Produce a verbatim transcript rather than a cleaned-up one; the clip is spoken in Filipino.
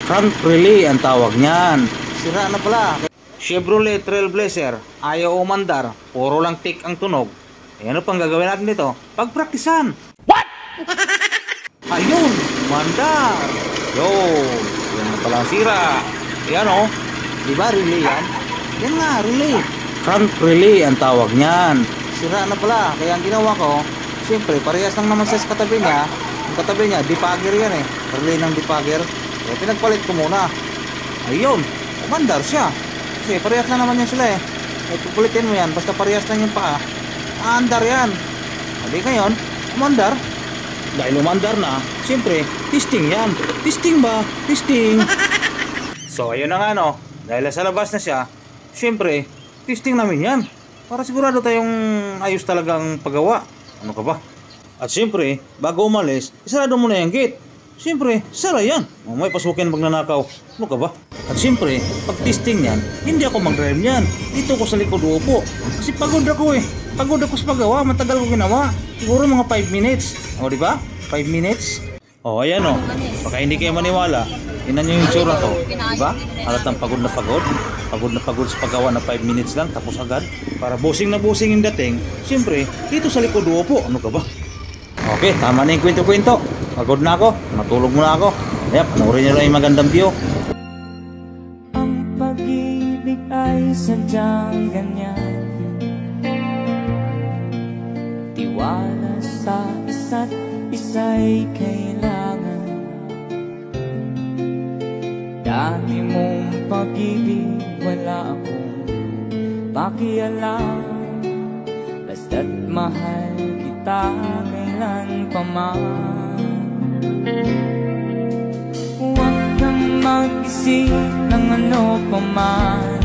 Front relay ang tawag niyan. Sira na pala. Chevrolet Trailblazer, ayaw umandar, puro lang tick ang tunog. E ano pang gagawin natin dito? Pagpraktisan. What? Ayun, umandar. Yo, yan na pala ang sira. Yan o, diba relay yan? Yan nga, relay. Front relay ang tawag niyan. Sira na pala, kaya ang ginawa ko, siyempre parehas lang naman sa katabi niya. Ang katabi niya, depugger yan eh. Relay ng depugger. Kaya pinagpalit ko muna. Ayun, umandar siya. Kasi parehas lang naman yan sila eh. Eh, pupulitin mo yan, basta parehas lang yung paa. Aandar yan. Hindi ngayon, umandar. Dahil umandar na, siyempre, testing yan. Testing ba? Testing. So, ayun na nga no. Dahil sa labas na siya, siyempre, testing namin yan. Para sigurado tayong ayos talagang paggawa. Ano ka ba? At siyempre, bago umalis, isarado mo na yung gate. Siyempre, sara yan. May pasukin magnanakaw. Ano ka ba? At siyempre, pag testing yan, hindi ako mag-drive yan. Dito ko sa likod upo. Kasi pagod ako eh. Pagod ako sa paggawa. Matagal ko ginawa. Siguro mga five minutes. O, di ba? five minutes. O, ayan o. Baka hindi kayo maniwala. Tingnan nyo yung tsura to. Di ba? Halatang pagod na pagod. Pagod na pagod sa paggawa na five minutes lang. Tapos agad. Para busing na busing yung dating. Siyempre, dito sa likod upo. Ano ka ba? Okay, tama na yung kwento-kwento. Pagod na ako, matulog muna ako. Kaya panoorin nyo lang yung magandang view. Ang pag-ibig ay sadyang ganyan, tiwala sa isa't isa'y kailangan. Dami mong pag-ibig, wala akong pakialam. Basta't mahal kita kailan pa man. Huwag kang mag-isip ng ano pa man.